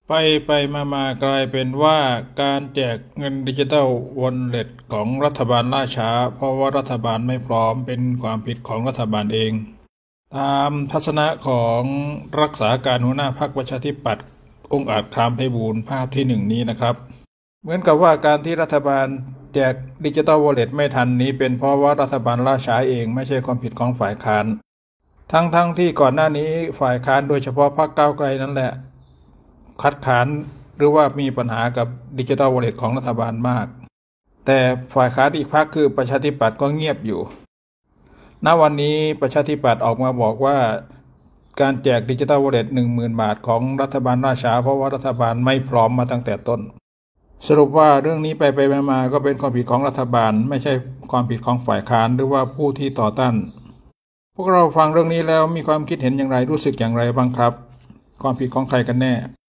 ไปมากลายเป็นว่าการแจกเงินดิจิทัลวอลเล็ตของรัฐบาลล่าช้าเพราะว่ารัฐบาลไม่พร้อมเป็นความผิดของรัฐบาลเองตามทัศนะของรักษาการหัวหน้าพรรคประชาธิปัตย์องค์อาจคล้ามไพบูลย์ภาพที่1นี้นะครับเหมือนกับว่าการที่รัฐบาลแจกดิจิทัลวอลเล็ตไม่ทันนี้เป็นเพราะว่ารัฐบาลล่าช้าเองไม่ใช่ความผิดของฝ่ายค้านทั้งที่ก่อนหน้านี้ฝ่ายค้านโดยเฉพาะพรรคก้าวไกลนั่นแหละคัดค้านหรือว่ามีปัญหากับดิจิทัลวอลเล็ตของรัฐบาลมากแต่ฝ่ายค้านอีกพรรคคือประชาธิปัตย์ก็เงียบอยู่ณวันนี้ประชาธิปัตย์ออกมาบอกว่าการแจกดิจิทัลวอลเล็ต 10,000 บาทของรัฐบาลล่าช้าเพราะว่ารัฐบาลไม่พร้อมมาตั้งแต่ต้นสรุปว่าเรื่องนี้ไปมาก็เป็นความผิดของรัฐบาลไม่ใช่ความผิดของฝ่ายค้านหรือว่าผู้ที่ต่อต้านพวกเราฟังเรื่องนี้แล้วมีความคิดเห็นอย่างไรรู้สึกอย่างไรบ้างครับความผิดของใครกันแน่